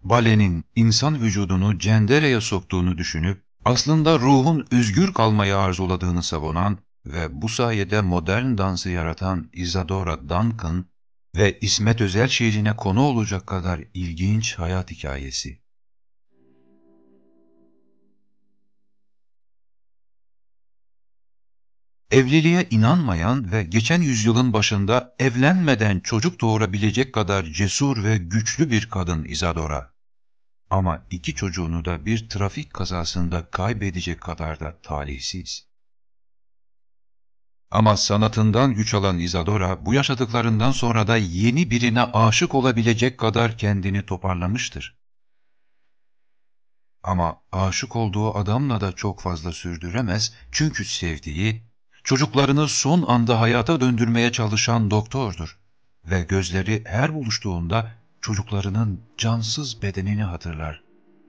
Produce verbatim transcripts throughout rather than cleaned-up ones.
balenin insan vücudunu cendereye soktuğunu düşünüp aslında ruhun özgür kalmayı arzuladığını savunan ve bu sayede modern dansı yaratan Isadora Duncan ve İsmet Özel şiirine konu olacak kadar ilginç hayat hikayesi. Evliliğe inanmayan ve geçen yüzyılın başında evlenmeden çocuk doğurabilecek kadar cesur ve güçlü bir kadın Isadora. Ama iki çocuğunu da bir trafik kazasında kaybedecek kadar da talihsiz. Ama sanatından güç alan Isadora bu yaşadıklarından sonra da yeni birine aşık olabilecek kadar kendini toparlamıştır. Ama aşık olduğu adamla da çok fazla sürdüremez çünkü sevdiği, çocuklarını son anda hayata döndürmeye çalışan doktordur ve gözleri her buluştuğunda çocuklarının cansız bedenini hatırlar.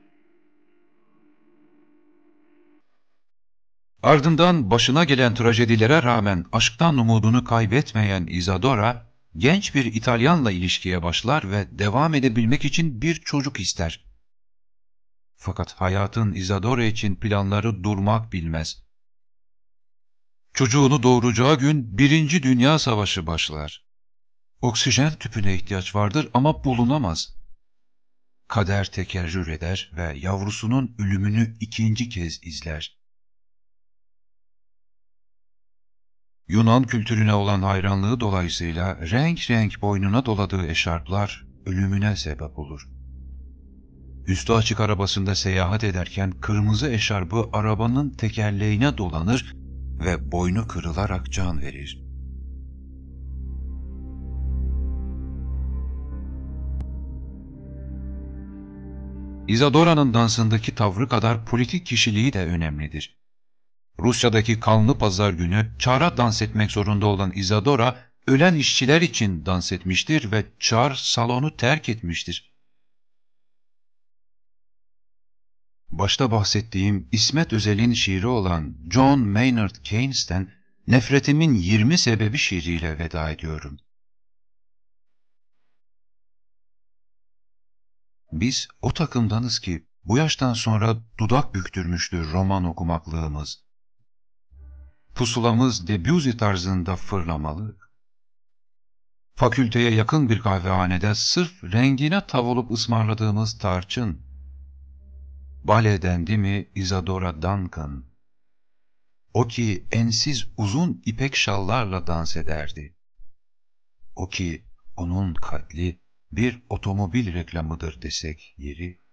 Ardından başına gelen trajedilere rağmen aşktan umudunu kaybetmeyen Isadora, genç bir İtalyanla ilişkiye başlar ve devam edebilmek için bir çocuk ister. Fakat hayatın Isadora için planları durmak bilmez. Çocuğunu doğuracağı gün Birinci Dünya Savaşı başlar. Oksijen tüpüne ihtiyaç vardır ama bulunamaz. Kader tekerrür eder ve yavrusunun ölümünü ikinci kez izler. Yunan kültürüne olan hayranlığı dolayısıyla renk renk boynuna doladığı eşarplar ölümüne sebep olur. Üstü açık arabasında seyahat ederken kırmızı eşarbı arabanın tekerleğine dolanır ve boynu kırılarak can verir. Isadora'nın dansındaki tavrı kadar politik kişiliği de önemlidir. Rusya'daki kanlı pazar günü çara dans etmek zorunda olan Isadora, ölen işçiler için dans etmiştir ve çar salonu terk etmiştir. Başta bahsettiğim İsmet Özel'in şiiri olan John Maynard Keynes'ten Nefretimin yirmi Sebebi şiiriyle veda ediyorum. Biz o takımdanız ki bu yaştan sonra dudak büktürmüştür roman okumaklığımız. Pusulamız Debussy tarzında fırlamalı. Fakülteye yakın bir kahvehanede sırf rengine tav olup ısmarladığımız tarçın. Bale dendi mi Isadora Duncan. O ki ensiz uzun ipek şallarla dans ederdi. O ki onun katli bir otomobil reklamıdır desek yeri.